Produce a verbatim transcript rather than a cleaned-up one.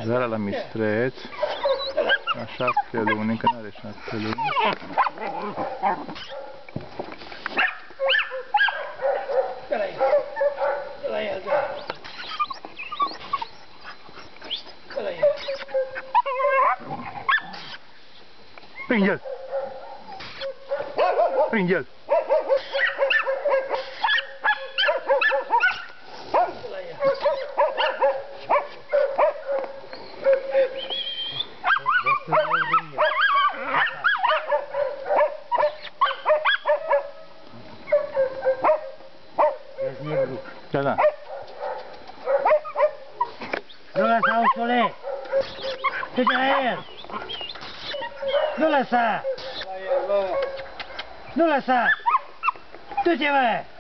Zara la mistreț, la șapte luni, încă nu are șapte luni. Prinde el! Prinde el! Da, da. Nu lăsa, Ursule! Du-te la el! Nu lăsa! Nu lăsa! Du-te, bă!